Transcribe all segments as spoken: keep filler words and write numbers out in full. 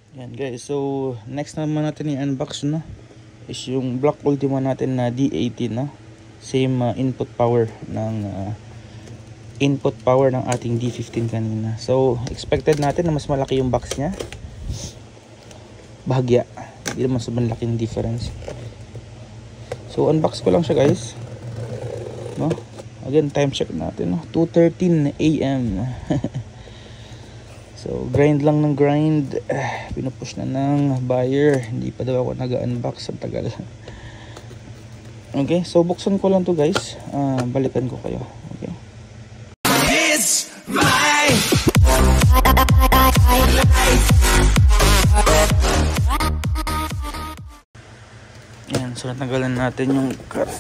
Yan guys, so next naman natin i-unbox no is yung Black Ultima natin na D eighteen no. Same uh, input power ng uh, input power ng ating D fifteen kanina. So expected natin na mas malaki yung box niya. Bahagya, hindi naman sobrang laking difference. So unbox ko lang siya guys. No? Again, time check natin no, two thirteen A M So grind lang ng grind, uh, pinupush na ng buyer, hindi pa daw ako nag-unbox, ang tagal. Okay, so buksan ko lang to guys, uh, balikan ko kayo. Okay, it's my yan, so natanggalan natin yung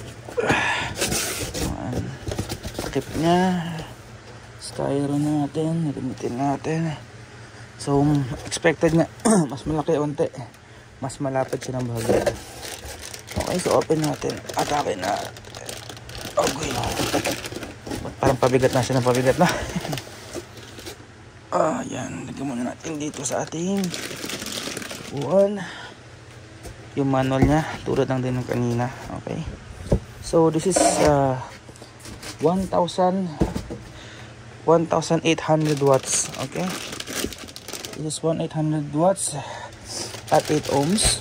uh, tip nya, styro natin, gamitin natin. So expected nga mas malaki unti, mas malapit siya ng bahagya. Okay, so open natin, atake na. Okay, parang pabigat na siya ng pabigat na. Ah, yan, lagyan muna natin dito sa ating one yung manual nya, tulad lang din ng kanina. Okay, so this is uh, one thousand eight hundred watts. Okay, this is one thousand eight hundred watts at eight ohms.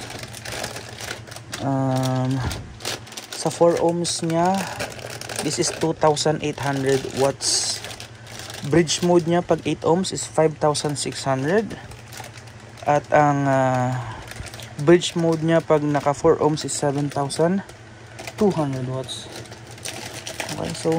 Um, sa four ohms nya, this is two thousand eight hundred watts. Bridge mode nya pag eight ohms is five thousand six hundred. At ang uh, bridge mode nya pag naka four ohms is seven thousand two hundred watts. Okay, so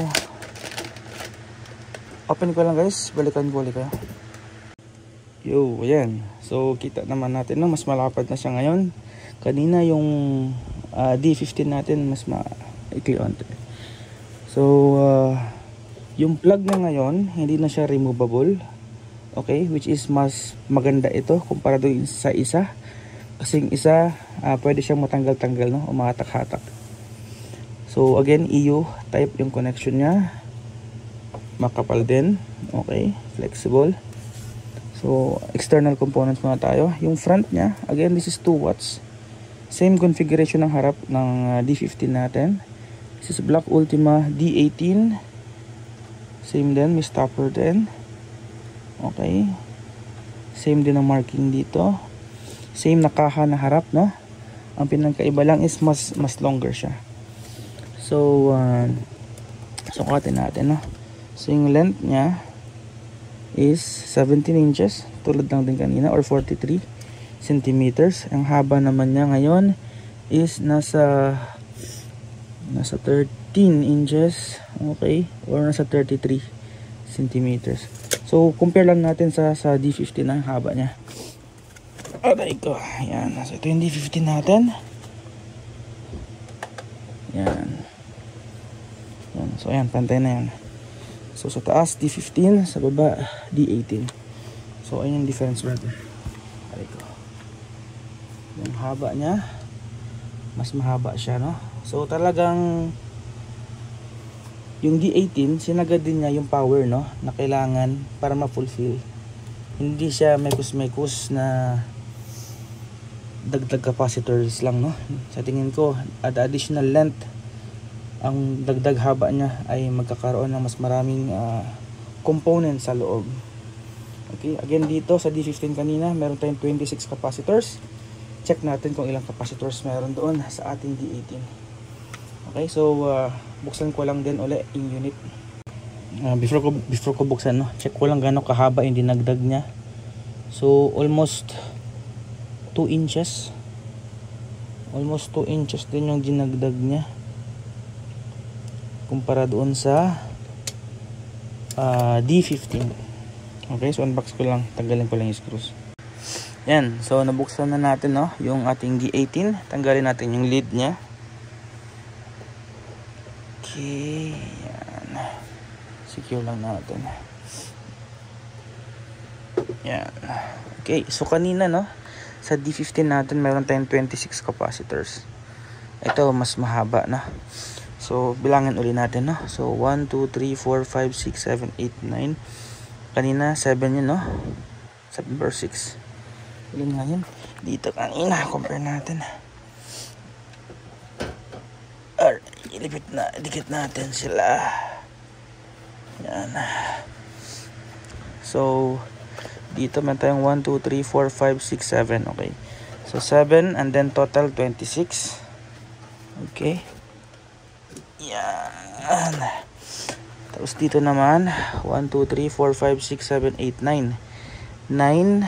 open ko lang guys, balikan ko ulit kayo. Yo, ayan. So kita naman natin no, mas malapad na siya ngayon. Kanina yung uh, D fifteen natin mas maikli onte. So uh, yung plug na ngayon hindi na siya removable. Okay, which is mas maganda ito kumpara doon sa isa. Kasing isa uh, pwede siyang matanggal-tanggal no, o mahatak-hatak. So again, E U type yung connection niya. Makapal din. Okay, flexible. So external components muna tayo. Yung front niya, again this is two watts. Same configuration ng harap ng uh, D fifteen natin. This is Black Ultima D eighteen. Same din, may stopper din. Okay. Same din ang marking dito. Same na kaha na harap, no? Ang pinagkaiba lang is mas mas longer siya. So uh, sukatin natin, no? So yung length niya is seventeen inches, tulad lang din kanina, or forty-three centimeters. Ang haba naman niya ngayon is nasa nasa thirteen inches, okay, or nasa thirty-three centimeters. So compare lang natin sa sa D fifteen ang haba niya. Aray ko, ayan, so ito yung D fifteen natin. Yan. Yan. So ayan, pantay na yan. So sa taas D fifteen, sa baba D eighteen. So ayun yung difference brother. Aray ko. Yung haba niya, mas mahaba siya, no? So talagang yung D eighteen, sinagad din niya yung power, no, na kailangan para ma-fulfill. Hindi siya mekus-mekus na dagdag capacitors lang, no? Sa tingin ko, at additional length, ang dagdag haba niya ay magkakaroon ng mas maraming uh, components sa loob. Okay, again dito sa D fifteen kanina, meron tayong twenty-six capacitors. Check natin kung ilang capacitors meron doon sa ating D eighteen. Okay, so uh, buksan ko lang din uli yung unit. Uh, before ko before ko buksan, no, check ko lang gaano kahaba yung dinagdag niya. So almost two inches. Almost two inches din yung dinagdag niya kumpara doon sa uh, D fifteen. Okay, so unbox ko lang, tanggalin ko lang yung screws. Yan, so nabuksan na natin, no, yung ating D eighteen. Tanggalin natin yung lid niya. Okay, yan. Secure lang natin. Yan. Okay, so kanina, no, sa D fifteen natin meron tayong twenty-six capacitors. Ito mas mahaba na. So bilangin uli natin, no. So one, two, three, four, five, six, seven, eight, nine. Kanina seven yun, no. seven per six. Ilan nga yun? Dito kanina, compare natin. Alright, ilipit na, dikit natin sila. Yan. So, dito man tayong one, two, three, four, five, six, seven. Okay. So, seven and then total twenty-six. Okay. Yan. Tapos dito naman, one, two, three, four, five, six, seven, eight, nine. nine,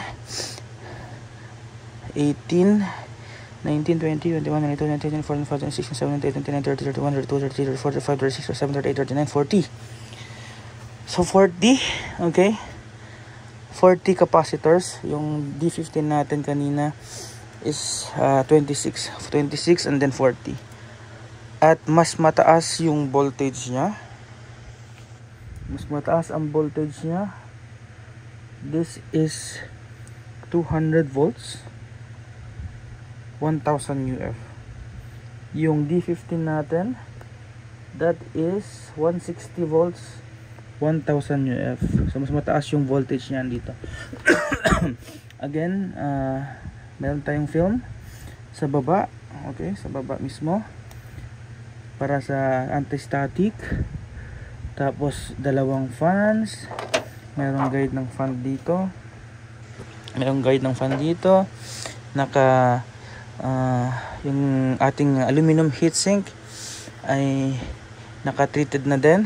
eighteen, nineteen, twenty, twenty-one, twenty-two, twenty-three, twenty-four, twenty-five, twenty-six, twenty-seven, twenty-nine, thirty, thirty-one, thirty-two, thirty-three, thirty-four, thirty-five, thirty-six, thirty-seven, thirty-eight, thirty-nine, forty. So forty, okay? forty capacitors. Yung D fifteen natin kanina is uh, twenty-six. twenty-six and then forty. At mas mataas yung voltage niya. Mas mataas ang voltage niya. This is two hundred volts. one thousand U F. Yung D fifteen natin, that is one hundred sixty volts, one thousand U F. So mas mataas yung voltage niyan dito. Again, uh, meron tayong film sa baba. Okay, sa baba mismo. Para sa anti-static. Tapos dalawang fans. Merong guide ng fan dito. Merong guide ng fan dito. Naka uh, yung ating aluminum heatsink ay naka-treated na din.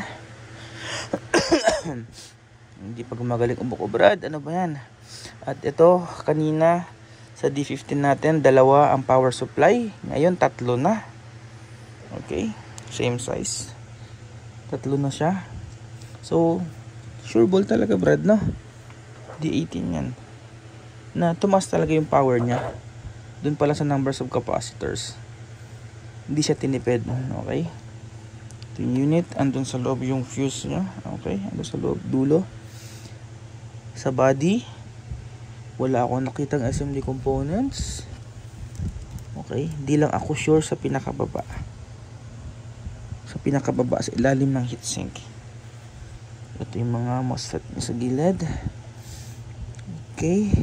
Hindi pa gumagaling ubo ko, Brad. Ano ba yan? At ito, kanina sa D fifteen natin, dalawa ang power supply. Ngayon, tatlo na. Okay. Same size. Tatlo na siya. So, sure ball talaga, Brad, no? D eighteen yan. Na tumaas talaga yung power niya. Doon pala sa numbers of capacitors. Hindi siya tinipid. Okay? Ito yung unit. Andun sa loob yung fuse niya. Okay? Andun sa loob. Dulo. Sa body, wala akong nakitang assembly components. Okay? Di lang ako sure sa pinakababa. Sa pinakababa, sa ilalim ng heatsink. Ito yung mga MOSFET niya sa gilid. Okay.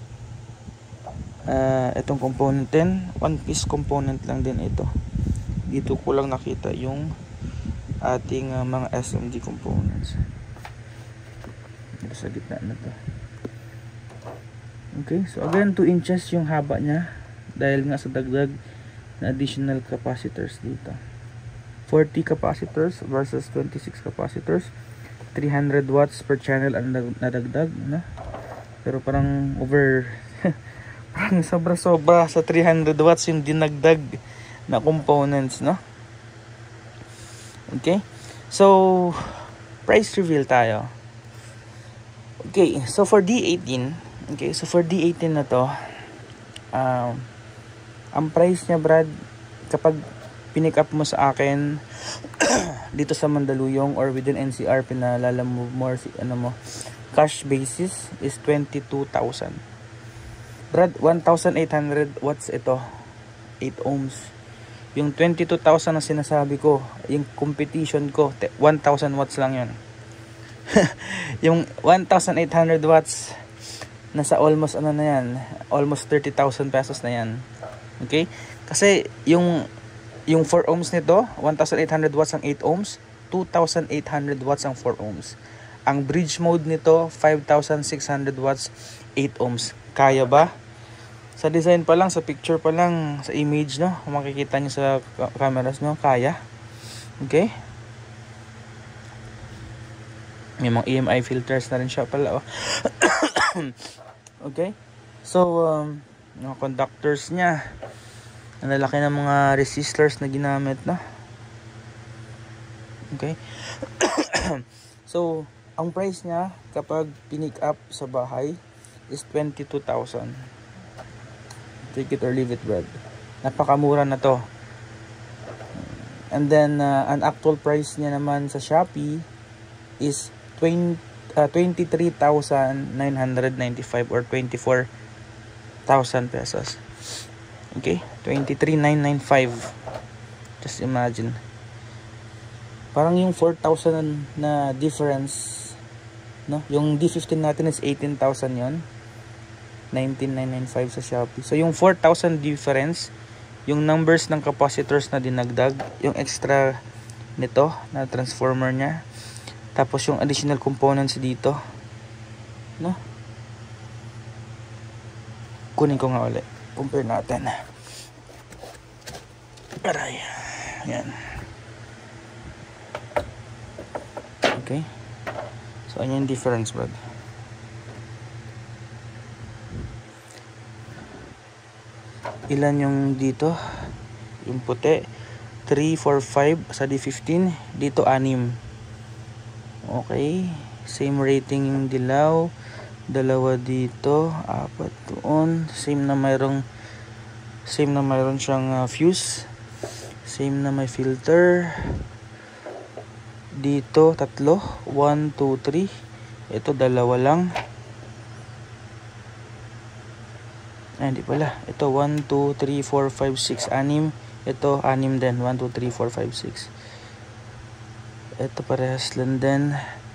Uh, itong component din, one piece component lang din ito. Dito ko lang nakita yung ating uh, mga S M D components. Dito sa gitna na to. Okay, so again two inches yung haba niya dahil nga sa dagdag na additional capacitors dito. forty capacitors versus twenty-six capacitors. three hundred watts per channel ang nadagdag, no? Pero parang over parang sobra-sobra sa three hundred watts yung dinagdag na components, no? Okay? So, price reveal tayo. Okay, so for D eighteen, okay, so for D eighteen na to, um, ang price niya, Brad, kapag pinick up mo sa akin dito sa Mandaluyong or within N C R, pinalala mo more, ano mo, cash basis is twenty-two thousand. Brad, one thousand eight hundred watts ito, eight ohms. Yung twenty-two thousand na sinasabi ko, yung competition ko, one thousand watts lang yun. Yung one thousand eight hundred watts, nasa almost ano na yan, almost thirty thousand pesos na yan. Okay? Kasi yung yung four ohms nito, one thousand eight hundred watts ang eight ohms, two thousand eight hundred watts ang four ohms. Ang bridge mode nito, five thousand six hundred watts, eight ohms. Kaya ba? Sa design pa lang, sa picture pa lang, sa image, no? Kung makikita nyo sa cameras, no? Kaya. Okay? May mga E M I filters na rin siya pala, oh. Okay? So, um, mga conductors niya, ang lalaki ng mga resistors na ginamit, no? Okay? So, ang price niya kapag pinick up sa bahay is twenty-two thousand. Take it or leave it, Brad. Napakamura na to. And then, uh, ang actual price niya naman sa Shopee is twenty-three thousand nine hundred ninety-five or twenty-four thousand pesos. Okay? twenty-three thousand nine hundred ninety-five. Just imagine. Parang yung four thousand na difference, no? Yung D fifteen natin is eighteen thousand yon. nineteen thousand nine hundred ninety-five sa Shopee. So yung four thousand difference, yung numbers ng capacitors na dinagdag, yung extra nito na transformer niya, tapos yung additional components dito, no? Kunin ko nga ulit, compare natin. Aray, yan. Okay, so ano yung difference, bro? Ilan yung dito? Yung puti three, four, five sa D fifteen, dito anim. Okay, same rating yung dilaw, dalawa dito, apat doon, same na mayroong same na mayroon siyang uh, fuse, same na may filter dito, tatlo, one, two, three, ito dalawa lang. Ay, hindi pala, ito one, two, three, four, five, six, anim, ito anim din, one, two, three, four, five, six, ito parehas lang din.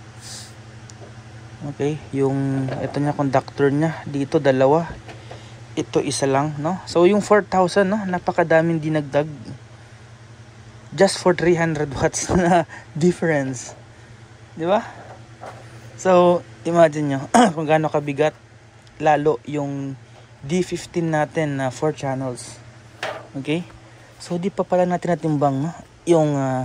Okay, yung ito niya conductor niya dito dalawa, ito isa lang, no? So yung four thousand, no, napakadaming dinagdag just for three hundred watts na difference, di ba? So imagine nyo kung gaano kabigat lalo yung D fifteen natin na uh, four channels. Okay, so di pa pala natin natimbang, no? Yung uh,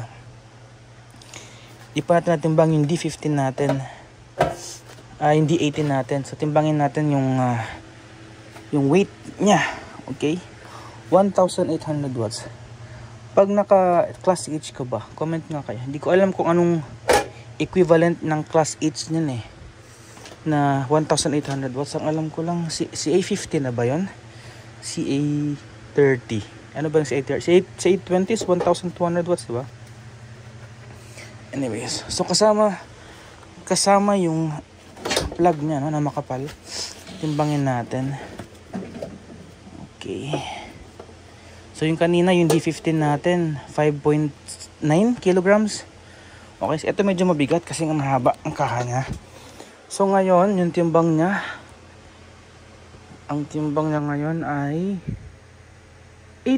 di pa natin natimbang yung D fifteen natin, uh, yung D eighteen natin. So timbangin natin yung uh, yung weight niya. Okay, one thousand eight hundred watts. Pag naka class H ka ba, comment nga kayo. Hindi ko alam kung anong equivalent ng class H niyan eh, na one thousand eight hundred watts. Ang alam ko lang si, si A fifty na ba yun? Si A thirty. Ano ba yung si A thirty? Si A, si A twenty is one thousand two hundred watts, diba? Anyways, so kasama kasama yung plug niya, no, na makapal. Timbangin natin. Okay. So yung kanina, yung D fifteen natin, five point nine kilograms. Okay, so ito medyo mabigat kasi ang mahaba ang kaha niya. So ngayon, yung timbang niya, ang timbang niya ngayon ay eight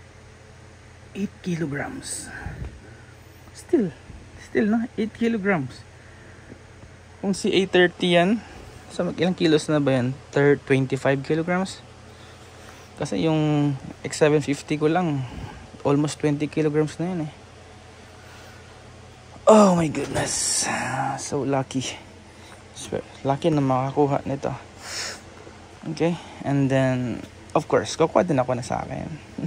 kilograms. Still, still no, eight kilograms. Kung si A thirty yan, so ilang kilos na ba yan? twenty-five kilograms. Kasi yung X seven fifty ko lang, almost twenty kilograms na yun eh. Oh my goodness. So lucky. Lucky na makakuha nito. Okay. And then, of course, kukuha din ako na sa akin.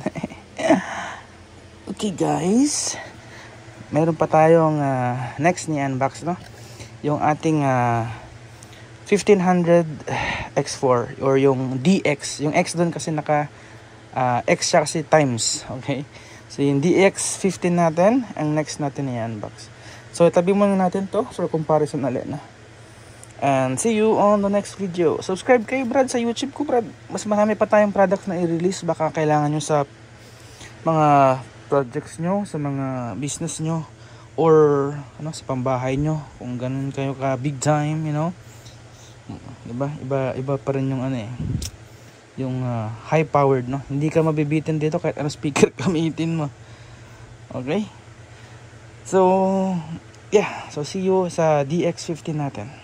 Okay guys. Meron pa tayong uh, next ni unbox, no? Yung ating uh, fifteen hundred X four or yung D X. Yung X doon kasi naka uh, X siya kasi times. Okay. So yung D X fifteen natin, ang next natin i-unbox. So itabi muna natin to for comparison ulit na. And see you on the next video. Subscribe kayo, Brad, sa YouTube ko, Brad. Mas marami pa tayong products na i-release. Baka kailangan nyo sa mga projects nyo, sa mga business nyo, or ano, sa pambahay nyo. Kung ganun kayo ka big time, you know. Diba? Iba, iba pa rin yung ano eh. Yung uh, high powered, no. Hindi ka mabibitin dito kahit ano speaker gamitin mo. Okay? So, yeah. So, see you sa D X fifteen natin.